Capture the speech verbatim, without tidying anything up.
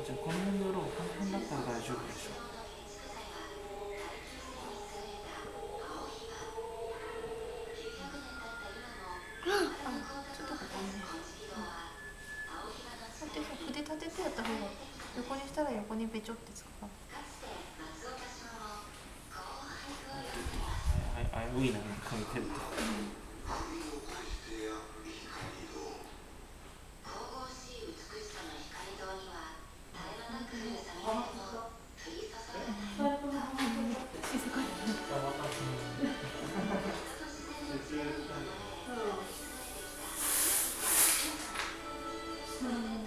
じゃあこの辺の色を半々だったら大丈夫でしょう。 筆立ててやった方が横にしたら横にべちょってつくか。 はいはい、ウィーナーにかけてると。 うん